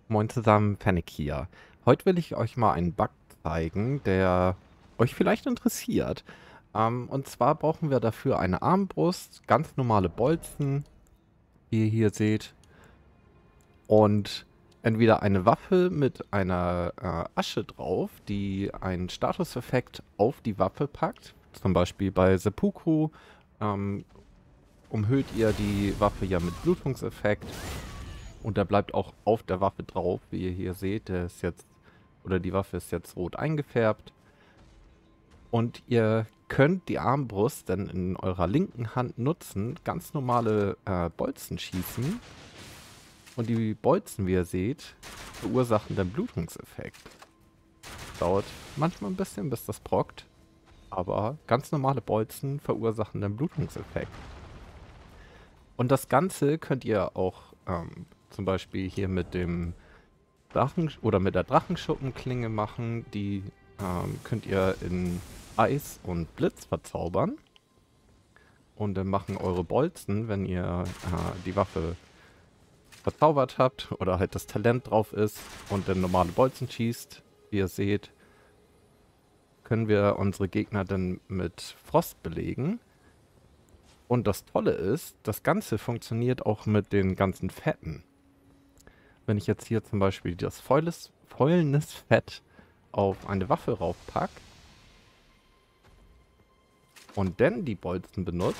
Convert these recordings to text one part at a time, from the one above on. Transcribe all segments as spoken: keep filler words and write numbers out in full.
Moin zusammen, Fennec hier. Heute will ich euch mal einen Bug zeigen, der euch vielleicht interessiert. Ähm, und zwar brauchen wir dafür eine Armbrust, ganz normale Bolzen, wie ihr hier seht. Und entweder eine Waffe mit einer äh, Asche drauf, die einen Statuseffekt auf die Waffe packt. Zum Beispiel bei Seppuku ähm, umhüllt ihr die Waffe ja mit Blutungseffekt. Und der bleibt auch auf der Waffe drauf, wie ihr hier seht. Der ist jetzt, oder die Waffe ist jetzt rot eingefärbt. Und ihr könnt die Armbrust dann in eurer linken Hand nutzen, ganz normale äh, Bolzen schießen. Und die Bolzen, wie ihr seht, verursachen den Blutungseffekt. Dauert manchmal ein bisschen, bis das prockt. Aber ganz normale Bolzen verursachen den Blutungseffekt. Und das Ganze könnt ihr auch ähm, zum Beispiel hier mit dem Drachen oder mit der Drachenschuppenklinge machen. Die ähm, könnt ihr in Eis und Blitz verzaubern. Und dann machen eure Bolzen, wenn ihr äh, die Waffe verzaubert habt oder halt das Talent drauf ist und dann normale Bolzen schießt, wie ihr seht, können wir unsere Gegner dann mit Frost belegen. Und das Tolle ist, das Ganze funktioniert auch mit den ganzen Fetten. Wenn ich jetzt hier zum Beispiel das Fäules, Fäulnisfett auf eine Waffe raufpack und dann die Bolzen benutzt,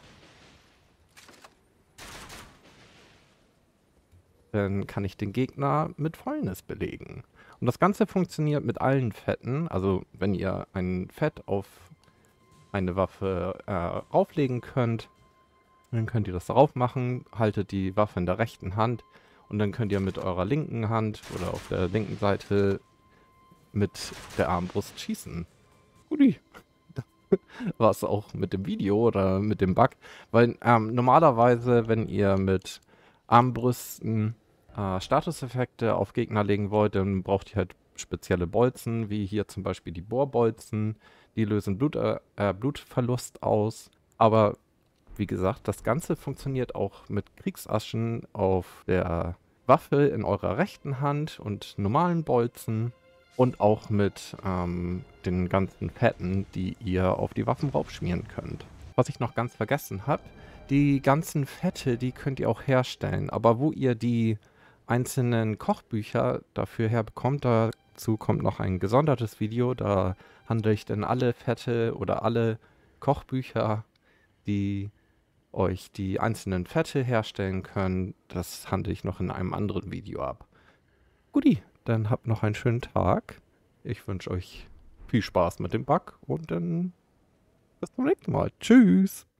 dann kann ich den Gegner mit Fäulnis belegen. Und das Ganze funktioniert mit allen Fetten. Also wenn ihr ein Fett auf eine Waffe äh, rauflegen könnt, dann könnt ihr das darauf machen, haltet die Waffe in der rechten Hand und dann könnt ihr mit eurer linken Hand oder auf der linken Seite mit der Armbrust schießen. Guti. War es auch mit dem Video oder mit dem Bug. Weil ähm, normalerweise, wenn ihr mit Armbrüsten äh, Statuseffekte auf Gegner legen wollt, dann braucht ihr halt spezielle Bolzen, wie hier zum Beispiel die Bohrbolzen. Die lösen Blut, äh, äh, Blutverlust aus. Aber wie gesagt, das Ganze funktioniert auch mit Kriegsaschen auf der Waffe in eurer rechten Hand und normalen Bolzen. Und auch mit ähm, den ganzen Fetten, die ihr auf die Waffen raufschmieren könnt. Was ich noch ganz vergessen habe, die ganzen Fette, die könnt ihr auch herstellen. Aber wo ihr die einzelnen Kochbücher dafür herbekommt, dazu kommt noch ein gesondertes Video. Da handle ich dann alle Fette oder alle Kochbücher, die euch die einzelnen Fette herstellen können. Das handle ich noch in einem anderen Video ab. Guti, dann habt noch einen schönen Tag. Ich wünsche euch viel Spaß mit dem Bug und dann bis zum nächsten Mal. Tschüss.